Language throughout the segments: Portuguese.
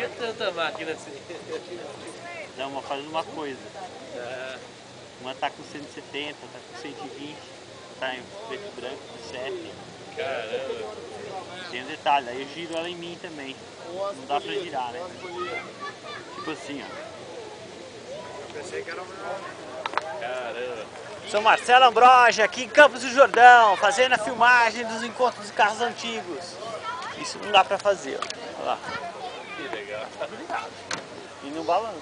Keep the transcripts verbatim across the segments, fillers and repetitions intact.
é tanta máquina assim. Não, uma fazendo uma coisa. Ah, Uma tá com cento e setenta, tá com cento e vinte, tá em preto e branco, com sete. caramba. Tem um detalhe, aí eu giro ela em mim também. Não dá pra girar, né? Tipo assim, ó. Caramba. Sou Marcelo Ambrogi, aqui em Campos do Jordão, fazendo a filmagem dos encontros de carros antigos. Isso não dá pra fazer, ó. Olha lá. Que legal. E não balança.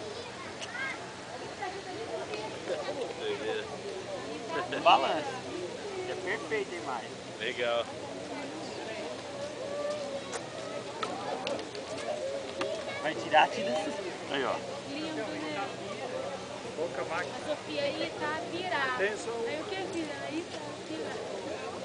Não balança. É perfeita a imagem. Legal. Vai tirar, tira esses. Aí, ó. Lindo, né? Pouca máquina. A Sofia aí tá virada. Tem só um. Aí o que é virar? Aí tá virada.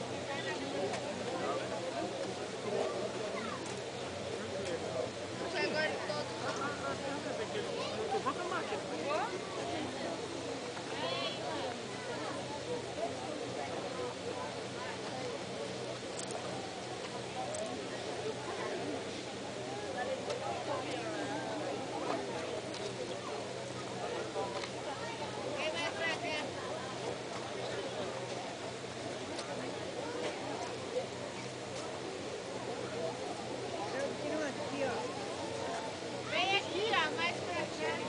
Vem aqui, ó, mais pra cá.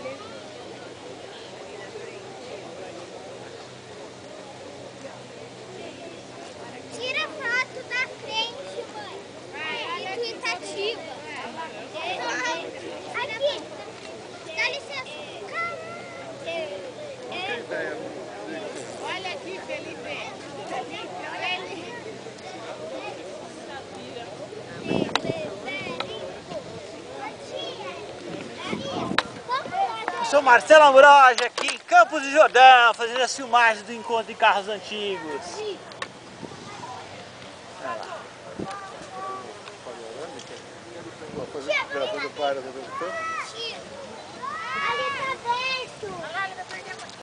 Tira foto da frente, mãe. Vai, intuitativa. Aqui, dá licença. Olha aqui, Felipe. Olha ali. Sou Marcelo Ambrogi, aqui em Campos do Jordão, fazendo as filmagens do encontro de carros antigos. Olha lá. Gravando para, ali tá aberto.